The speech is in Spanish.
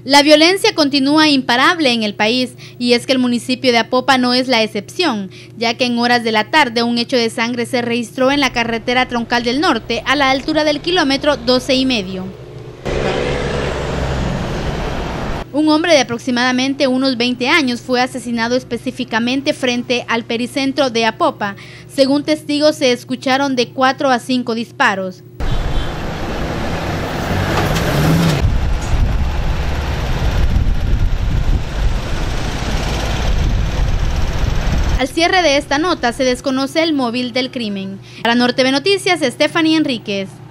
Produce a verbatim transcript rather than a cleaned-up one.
La violencia continúa imparable en el país y es que el municipio de Apopa no es la excepción, ya que en horas de la tarde un hecho de sangre se registró en la carretera troncal del norte a la altura del kilómetro doce y medio. Un hombre de aproximadamente unos veinte años fue asesinado específicamente frente al pericentro de Apopa. Según testigos, se escucharon de cuatro a cinco disparos. Al cierre de esta nota se desconoce el móvil del crimen. Para Norte Ve Noticias, Stephanie Enríquez.